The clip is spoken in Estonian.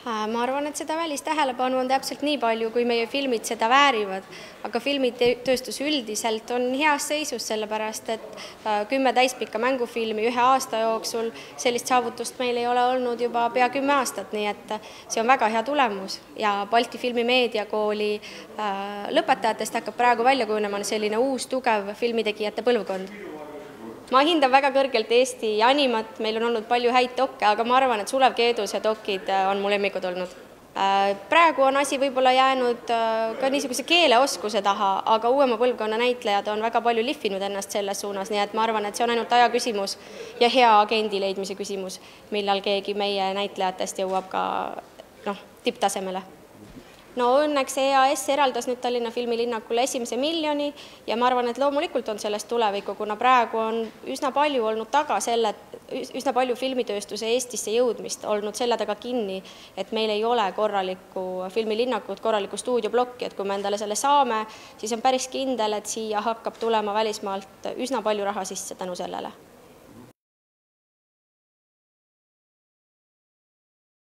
Ma arvan, et seda välistähelepanu on täpselt nii palju, kui meie filmid seda väärivad, aga filmitööstus üldiselt on heas seisus, sellepärast et 10 täispikka mängufilmi ühe aasta jooksul, sellist saavutust meil ei ole olnud juba pea 10 aastat, nii et see on väga hea tulemus ja Balti Filmimeediakooli lõpetajatest hakkab praegu välja kujunema selline uus tugev filmitegijate põlvkond. Ma hindan väga kõrgelt Eesti animat, meil on olnud palju häid dokke, aga ma arvan, et Sulev Keeduse dokid on mu lemmikud olnud. Praegu on asi võib-olla jäänud ka niisuguse keeleoskuse taha, aga uuema põlvkonna näitlejad on väga palju lihvinud ennast selles suunas, nii et ma arvan, et see on ainult aja küsimus ja hea agendi leidmise küsimus, millal keegi meie näitlejatest jõuab ka tipptasemele. No õnneks EAS eraldas nüüd Tallinna Filmilinnakule 1 miljoni ja ma arvan, et loomulikult on sellest tulevikku, kuna praegu on üsna palju olnud taga üsna palju filmitööstuse Eestisse jõudmist olnud selle taga kinni, et meil ei ole korralikku filmilinnakut, korralikku stuudioblokki, et kui me endale selle saame, siis on päris kindel, et siia hakkab tulema välismaalt üsna palju raha sisse tänu sellele.